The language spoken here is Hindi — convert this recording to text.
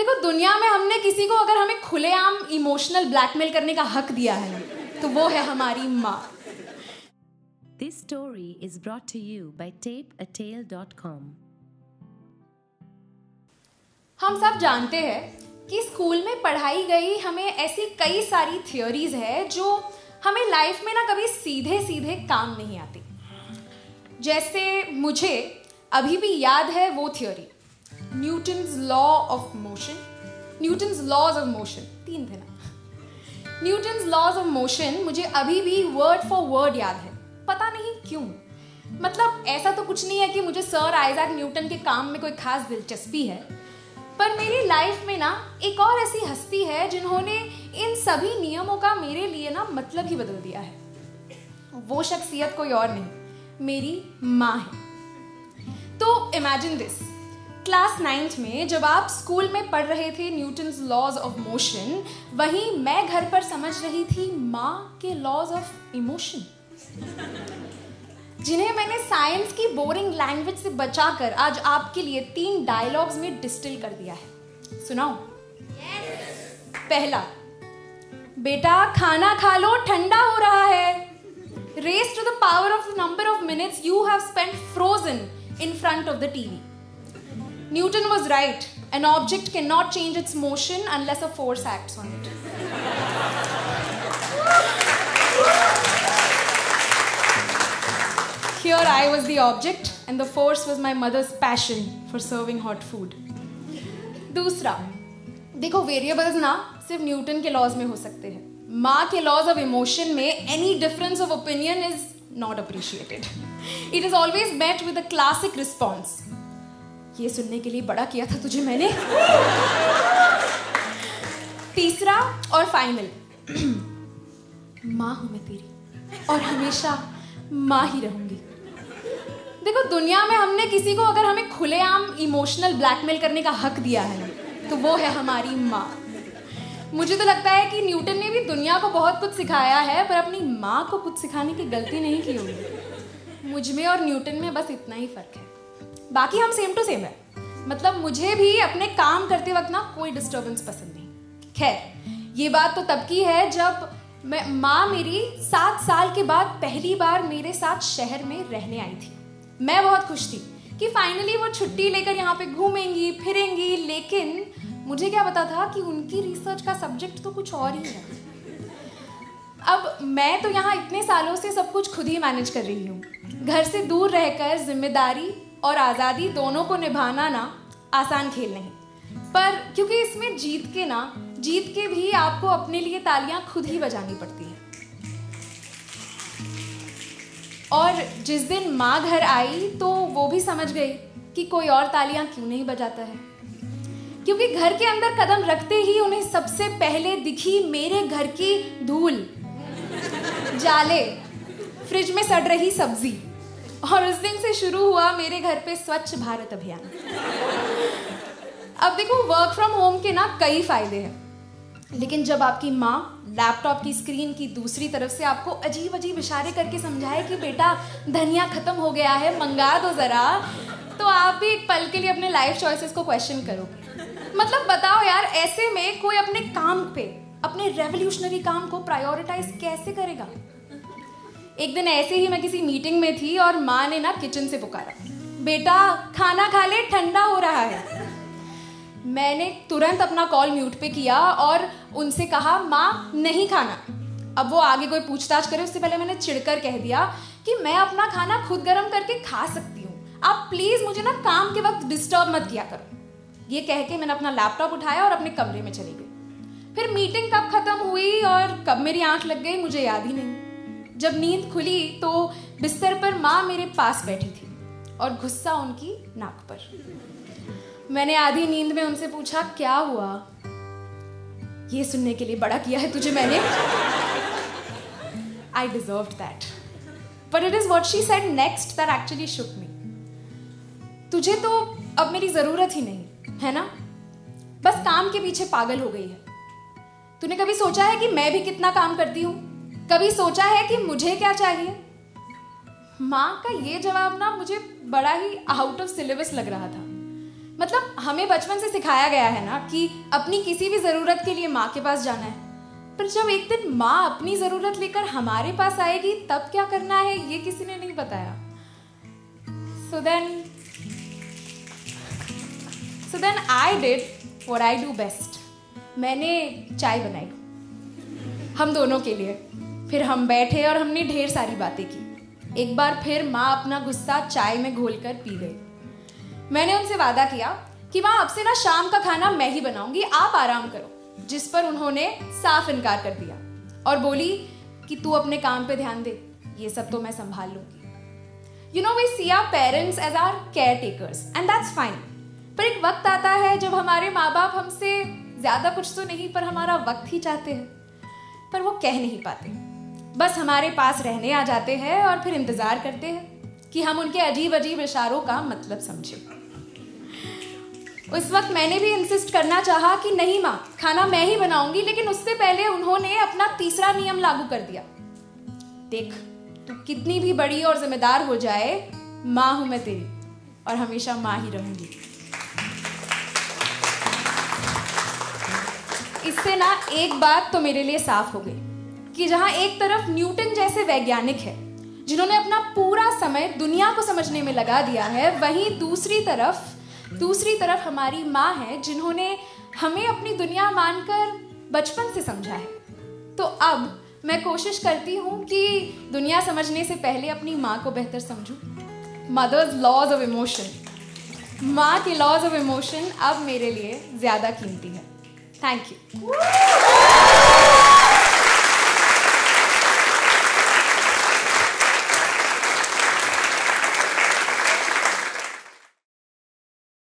देखो, दुनिया में हमने किसी को अगर हमें खुलेआम इमोशनल ब्लैकमेल करने का हक दिया है ना, तो वो है हमारी माँ। This story is brought to you by tapeatale.com. हम सब जानते हैं कि स्कूल में पढ़ाई गई हमें ऐसी कई सारी थियोरीज है जो हमें लाइफ में ना कभी सीधे सीधे काम नहीं आती। जैसे मुझे अभी भी याद है वो theory, Newton's law of motion, Newton's laws of motion, 3 थे ना। न्यूटन्स लॉज ऑफ मोशन मुझे अभी भी वर्ड फॉर वर्ड याद है, पता नहीं क्यों। मतलब ऐसा तो कुछ नहीं है कि मुझे सर आइजैक न्यूटन के काम में कोई खास दिलचस्पी है, पर मेरी लाइफ में ना एक और ऐसी हस्ती है जिन्होंने इन सभी नियमों का मेरे लिए ना मतलब ही बदल दिया है। वो शख्सियत कोई और नहीं, मेरी माँ है। तो इमेजिन दिस, क्लास 9th में जब आप स्कूल में पढ़ रहे थे न्यूटन्स लॉज ऑफ मोशन, वहीं मैं घर पर समझ रही थी माँ के लॉज ऑफ इमोशन, जिन्हें मैंने साइंस की बोरिंग लैंग्वेज से बचाकर आज आपके लिए 3 डायलॉग्स में डिस्टिल कर दिया है। सुनाओ? पहला, बेटा खाना खा लो, ठंडा हो रहा है। Raise to the power of the number of minutes you have spent frozen in front of the TV. Newton was right. An object cannot change its motion unless a force acts on it. Here I was the object and the force was my mother's passion for serving hot food. दूसरा, देखो वेरिएबल्स ना सिर्फ न्यूटन के लॉज में हो सकते हैं। माँ के लॉज ऑफ इमोशन में any difference of opinion is not appreciated. It is always met with a classic response. ये सुनने के लिए बड़ा किया था तुझे मैंने। तीसरा और फाइनल, माँ हूं मैं तेरी और हमेशा माँ ही रहूंगी। देखो, दुनिया में हमने किसी को अगर हमें खुलेआम इमोशनल ब्लैकमेल करने का हक दिया है ना, तो वो है हमारी माँ। मुझे तो लगता है कि न्यूटन ने भी दुनिया को बहुत कुछ सिखाया है, पर अपनी माँ को कुछ सिखाने की गलती नहीं की होगी। मुझ में और न्यूटन में बस इतना ही फर्क है, बाकी हम सेम टू सेम है। मतलब मुझे भी अपने काम करते वक्त ना कोई डिस्टर्बेंस पसंद नहीं। खैर, ये बात तो तब की है जब माँ मेरी 7 साल के बाद पहली बार मेरे साथ शहर में रहने आई थी। मैं बहुत खुश थी कि फाइनली वो छुट्टी लेकर यहाँ पे घूमेंगी फिरेंगी, लेकिन मुझे क्या पता था कि उनकी रिसर्च का सब्जेक्ट तो कुछ और ही है। अब मैं तो यहाँ इतने सालों से सब कुछ खुद ही मैनेज कर रही हूँ। घर से दूर रहकर जिम्मेदारी और आज़ादी दोनों को निभाना ना आसान खेल नहीं, पर क्योंकि इसमें जीत के भी आपको अपने लिए तालियां खुद ही बजानी पड़ती है। और जिस दिन माँ घर आई तो वो भी समझ गई कि कोई और तालियां क्यों नहीं बजाता है, क्योंकि घर के अंदर कदम रखते ही उन्हें सबसे पहले दिखी मेरे घर की धूल, जाले, फ्रिज में सड़ रही सब्जी, और उस दिन से शुरू हुआ मेरे घर पे स्वच्छ भारत अभियान। अब देखो, वर्क फ्रॉम होम के ना कई फायदे हैं, लेकिन जब आपकी माँ लैपटॉप की स्क्रीन की दूसरी तरफ से आपको अजीब अजीब इशारे करके समझाए कि बेटा धनिया खत्म हो गया है, मंगा दो जरा, तो आप भी एक पल के लिए अपने लाइफ चॉइसेस को क्वेश्चन करोगे। मतलब बताओ यार, ऐसे में कोई अपने काम पे, अपने रेवोल्यूशनरी काम को प्रायोरिटाइज कैसे करेगा? एक दिन ऐसे ही मैं किसी मीटिंग में थी और माँ ने ना किचन से पुकारा, बेटा खाना खा ले, ठंडा हो रहा है। मैंने तुरंत अपना कॉल म्यूट पे किया और उनसे कहा, माँ नहीं खाना। अब वो आगे कोई पूछताछ करे उससे पहले मैंने चिढ़कर कह दिया कि मैं अपना खाना खुद गर्म करके खा सकती हूँ, आप प्लीज मुझे ना काम के वक्त डिस्टर्ब मत किया करो। ये कह के मैंने अपना लैपटॉप उठाया और अपने कमरे में चली गई। फिर मीटिंग कब खत्म हुई और कब मेरी आंख लग गई मुझे याद ही नहीं। जब नींद खुली तो बिस्तर पर माँ मेरे पास बैठी थी और गुस्सा उनकी नाक पर। मैंने आधी नींद में उनसे पूछा, क्या हुआ? ये सुनने के लिए बड़ा किया है तुझे मैंने। I deserved that. But it is what she said next that actually shook me. तुझे तो अब मेरी जरूरत ही नहीं है ना, बस काम के पीछे पागल हो गई है। तूने कभी सोचा है कि मैं भी कितना काम करती हूँ? कभी सोचा है कि मुझे क्या चाहिए? माँ का ये जवाब ना मुझे बड़ा ही आउट ऑफ सिलेबस लग रहा था, मतलब हमें बचपन से सिखाया गया है ना कि अपनी किसी भी ज़रूरत के लिए माँ के पास जाना है, पर जब एक दिन माँ अपनी ज़रूरत लेकर हमारे पास आएगी तब क्या करना है ये किसी ने नहीं बताया। So then I did what I do best. मैंने चाय बनाई हम दोनों के लिए, फिर हम बैठे और हमने ढेर सारी बातें की। एक बार फिर माँ अपना गुस्सा चाय में घोलकर पी गई। मैंने उनसे वादा किया कि माँ अब से ना शाम का खाना मैं ही बनाऊंगी, आप आराम करो, जिस पर उन्होंने साफ इनकार कर दिया और बोली कि तू अपने काम पे ध्यान दे, ये सब तो मैं संभाल लूंगी। You know, we see our parents as our caretakers and that's fine. पर एक वक्त आता है जब हमारे माँ बाप हमसे ज्यादा कुछ तो नहीं पर हमारा वक्त ही चाहते हैं, पर वो कह नहीं पाते, बस हमारे पास रहने आ जाते हैं और फिर इंतजार करते हैं कि हम उनके अजीब अजीब इशारों का मतलब समझें। उस वक्त मैंने भी इंसिस्ट करना चाहा कि नहीं माँ, खाना मैं ही बनाऊंगी, लेकिन उससे पहले उन्होंने अपना तीसरा नियम लागू कर दिया। देख, तू कितनी भी बड़ी और जिम्मेदार हो जाए, माँ हूं मैं तेरी और हमेशा माँ ही रहूंगी। इससे ना एक बात तो मेरे लिए साफ हो गई कि जहां एक तरफ न्यूटन जैसे वैज्ञानिक है जिन्होंने अपना पूरा समय दुनिया को समझने में लगा दिया है, वहीं दूसरी तरफ हमारी माँ है जिन्होंने हमें अपनी दुनिया मानकर बचपन से समझा है। तो अब मैं कोशिश करती हूँ कि दुनिया समझने से पहले अपनी माँ को बेहतर समझूं। मदर्स लॉज ऑफ इमोशन, माँ के लॉज ऑफ इमोशन अब मेरे लिए ज़्यादा कीमती है। Thank you.